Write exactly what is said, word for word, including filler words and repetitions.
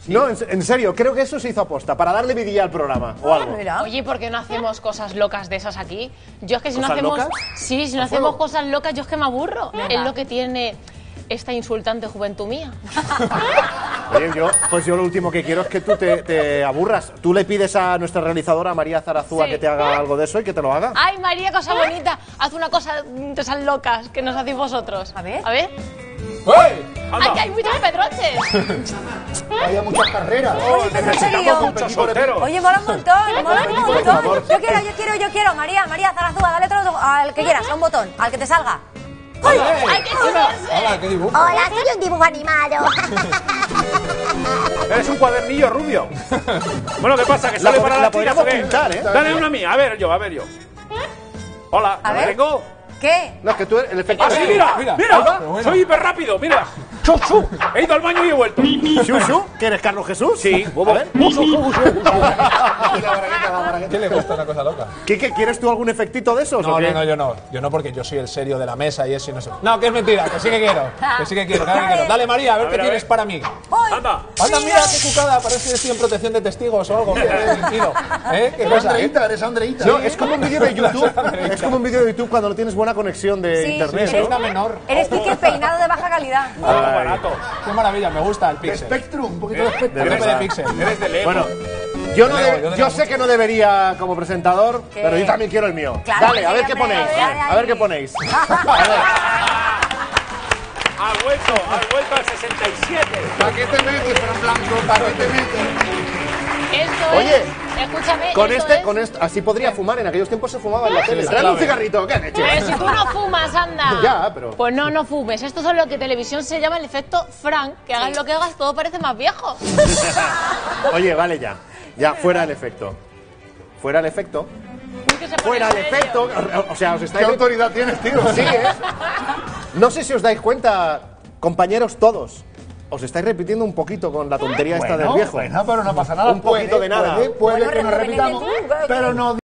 No, en, en serio, creo que eso se hizo aposta, para darle vidilla al programa o algo. Oye, ¿por qué no hacemos cosas locas de esas aquí? Yo es que si no ¿Cosas hacemos... locas? Sí, si no ¿A hacemos fuego? cosas locas, yo es que me aburro. Es lo que tiene esta insultante juventud mía. Oye, yo, pues yo lo último que quiero es que tú te, te aburras. Tú le pides a nuestra realizadora, María Zarazúa, Sí. que te haga algo de eso y que te lo haga. Ay, María, cosa bonita. Haz una cosa de esas locas que nos hacéis vosotros. A ver. A ver. ¡Hey! ¡Ay, que hay muchos pedroches! Hay muchas carreras. Oye, pero en serio. Muchos solteros. Oye, mola un montón, mola un montón. Yo quiero, yo quiero, yo quiero. María, María Zarazúa, dale otro al que quieras, a un botón, al que te salga. ¡Ay, qué chulo! Hola, ¿qué dibujo? Hola, soy un dibujo animado. Eres un cuadernillo rubio. Bueno, ¿qué pasa? ¿Que La sale pod- para la la tira podríamos o qué? pintar, ¿eh? Dale una a mí, a ver yo, a ver yo. Hola, A ¿me ver. tengo? ¿Qué? No, es que tú eres el efecto... ¡Ah, sí, mira! Mira, ¡Mira! ahí va. Pero bueno. ¡Soy hiper rápido! ¡Mira! ¡Chu, chu! He ido al baño y he vuelto. ¿Shushu? ¿Que eres Carlos Jesús? Sí, A bobo. ver. ¿Quién le gusta una cosa loca? Quique, ¿quieres tú algún efectito de esos o No, qué? no, no, yo no. Yo no, porque yo soy el serio de la mesa y eso y no sé. No, que es mentira, que sí que quiero. Que sí que quiero, claro que quiero. Dale, María, a ver A qué ver, a tienes ver. para mí. Anda. Anda, mira, qué cucada. Parece que estoy en protección de testigos o algo. Que he fingido. ¿Eh? ¿Qué Eres cosa, eh? Andreita, eres Andreita. No, es como un vídeo de YouTube. Es como un vídeo de YouTube cuando no tienes buena conexión de Sí, internet, sí, Es ¿no? una menor. Eres Quique el peinado de baja calidad. Algo barato. Qué maravilla, me gusta el De pixel. Spectrum, un poquito de Spectrum. Príncipe de verdad. pixel. Eres de Lego. Bueno, yo, no Yo de- leo, yo yo leo sé mucho. que no debería como presentador, ¿Qué? pero yo también quiero el mío. Claro Dale, que a ver sí, qué hombre, ponéis. dale, A ver qué ponéis. Has vuelto, has vuelto al sesenta y siete. ¿Para qué te metes, Fran Blanco? ¿Para qué te metes? Esto Oye, es... Escúchame, Con esto este, es... con este, así podría fumar. En aquellos tiempos se fumaba en la tele. esa Trae un clave. cigarrito, ¿qué leche? Pero si tú no fumas, anda. Ya, pero- Pues no, no fumes. Esto es lo que en televisión se llama el efecto Frank. Que hagas lo que hagas, todo parece más viejo. Oye, vale ya. Ya, fuera el efecto. Fuera el efecto. Uy, que se pone Fuera el serio. efecto. O sea, os ¿Qué estáis... autoridad tienes, tío? Sí, ¿eh? No sé si os dais cuenta, compañeros todos. Os estáis repitiendo un poquito con la tontería esta del viejo. Bueno, pero no pasa nada. Un poquito Puede, de nada. Puede, puede Bueno, que nos rejuvenece repitamos, tú, claro. pero no